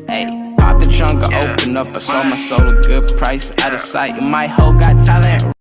Hey, pop the trunk, I open up, I sold my soul a good price, out of sight. And my hoe got talent.